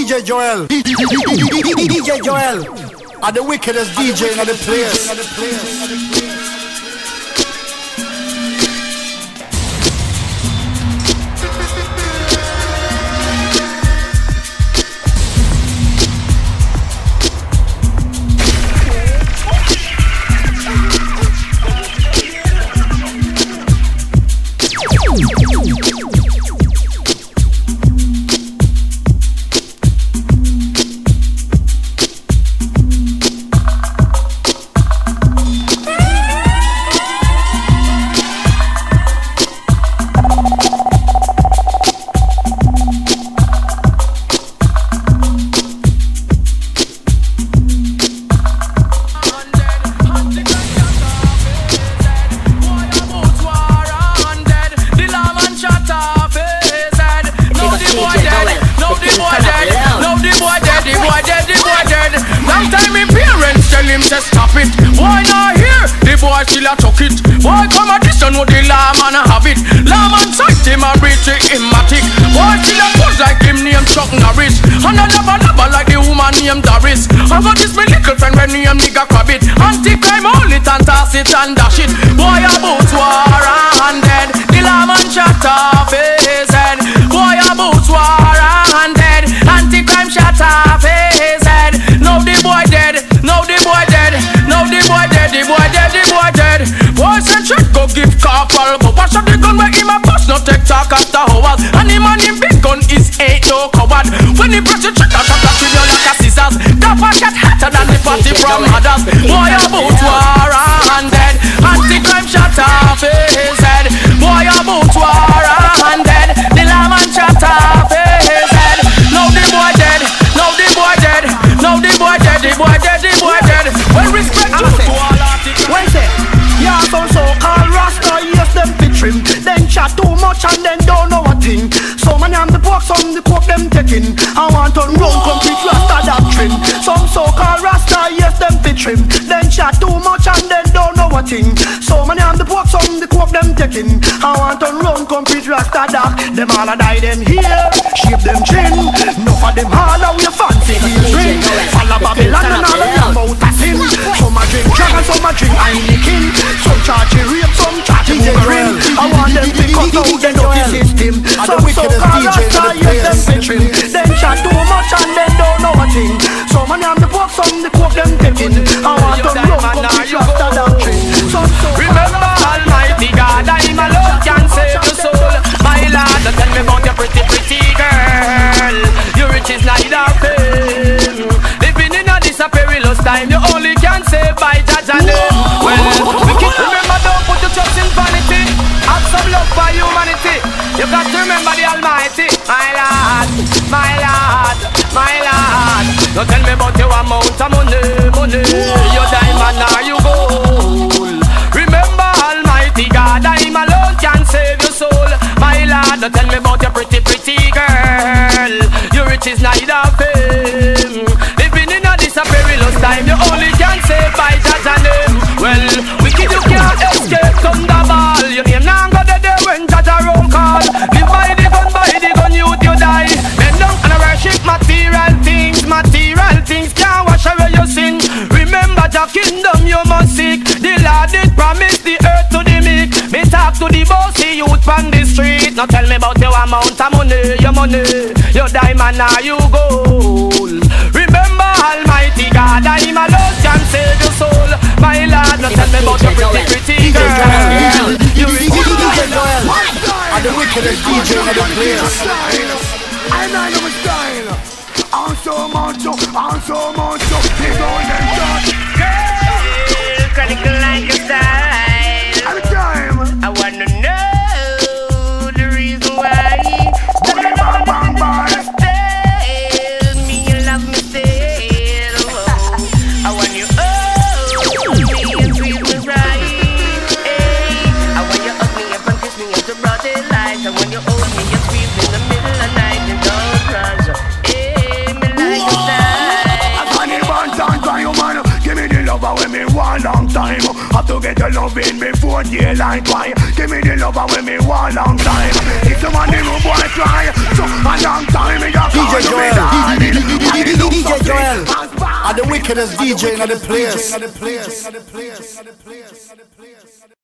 DJ Joel. DJ Joel. Are the wickedest DJ in the place. Still a chuck it. Boy, come a this know the law man have it. Law man sight him a reach him a tick. Boy, still a pose like him name Chuck Norris. And a lava like the woman named Doris. I got this my little friend when name nigga Crabbit. Anti-crime hold it and toss it and dash it. Boy, about war and dead. The law man shot off his head. Boy, about war and dead. Anti-crime shot off his head. Now the boy dead. Now the boy dead. Now the boy dead. The boy dead. The boy dead. Boy said check go give couple. But watch out the gun where him a bust. No take talk after hours. And him and him big gun is ain't no coward. When he press the trigger, shot a video like a scissors. That one shot hotter than the party from others. Boy about war and dead. Anti-crime shot off his head. Boy about war and dead. The lawman shot off his head. Now the boy dead. Now the boy dead. Now the boy dead. The boy dead. The boy dead. Well respect to all articles. When say yeah, so called Rasta, yes, them fit trim. Then chat too much and then don't know a thing. So many am the pork, some the coke them taking. I want to run complete Rasta doctrine. Some so called Rasta, yes, them fit trim. Then chat too much and then don't know a thing. So many am the pork, some the coke them taking. I want to run complete Rasta doc. Them all a die them here, shape them chin. Enough of them all a way fancy drink. Follow Babylon and all of them out of sin. Some a drink dragon, some a drink Heineken. Some charge rape, some charge ring. I want them to cut out the dirty system. Some so called Rasta, yes, them pitching. Then chat too much and then don't know a thing. So many am the pork, some the coke them taking. I want to run complete Rasta doctrine. Remember Almighty God, I'm alone can save your soul. My Lord, don't tell me about your pretty, pretty girl. Your riches neither fame. Living in a this a perilous time, you only can save by Judge and name. Well, we can remember, don't put your trust in vanity. Have some love for humanity. You got to remember the Almighty. My Lord, my Lord, my Lord. Don't tell me about your amount of money. Your diamond or you gold. Remember Almighty God, I'm alone can save your soul. My Lord, don't tell me about your pretty, pretty girl. Your riches neither fame. Living in a this a perilous time, you only can save by Judge and name. Well, wicked you can't escape thunderball. Your name now go there when Judge a roll call. Live by the gun, youth you die. Bend down and worship material things can't wash away your sin. Remember your kingdom you must seek. The Lord did promise the earth to the meek. Me talk to the bossy youth on the street. Now tell me about your amount of money, your diamond or you gold. Remember Almighty God, I'm alone can save your soul. My Lord, now tell me about your pretty, pretty girl. You DJ Joel. I'm the wickedest DJ in the place. I know my style. I'm so much, the golden touch. Girl, critical like your style. Every time I wanna know the reason why. Bang, bang, bang, bang. Tell me you love me still. I want you hold me and treat me right. Hey, I want you hug me up and kiss me into broad daylight. I want you hold me and squeeze me in the middle of the night and don't rush. Hey, me like your style. I find it one time by you man. Give me the lover when me want long time. Have to get the loving before daylight. Why? Give me the lover when me want long time. If the man the room boy try, so a long time me just DJ Joel. the wickedest DJ in the place.